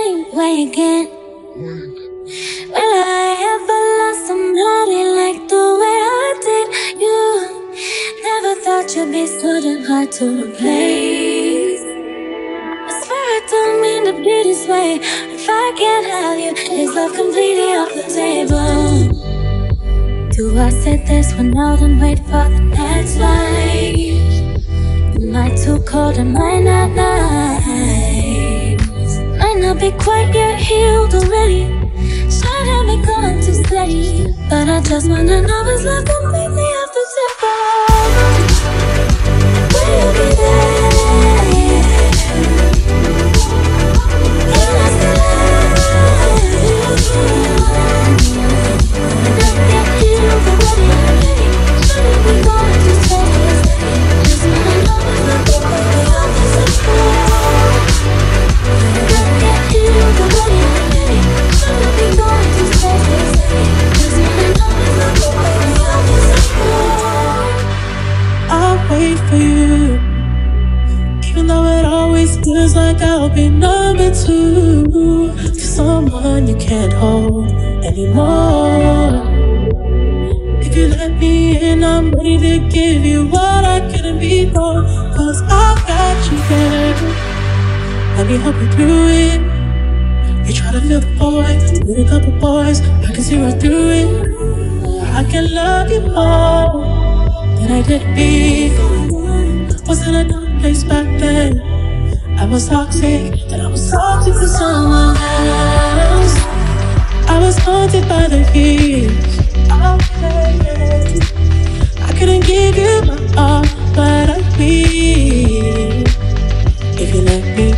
same way again. Will I ever love somebody like the way I did you? Never thought you'd be so damn hard to replace. I swear I don't mean to be this way. If I can't have you, is love completely off the table? Do I sit this one out and wait for the next life? Am I too cold? Am I not nice? Might not be quite yet healed already. Should have been going too steady, but I just wanna know is love completely off the table? Will you be there? Can I still have you? Not yet healed already. Shouldn't be going too steady. Just wanna know is love completely off the table? Not yet healed already. Shouldn't be going too steady. Just wanna know is love completely off the table? I'll wait for you, even though it always feels like I'll be number two to someone you can't hold anymore. If you let me in, I'm ready to give you what I couldn't before. Cause I've got you there, let me help you through it. You try to fill the void with a couple boys, I can see right through it. I can love you more than I did before. Wasn't a dark place back then. I was toxic, and I was toxic to someone else. I was haunted by the years. I couldn't give you my all, but I will if you let me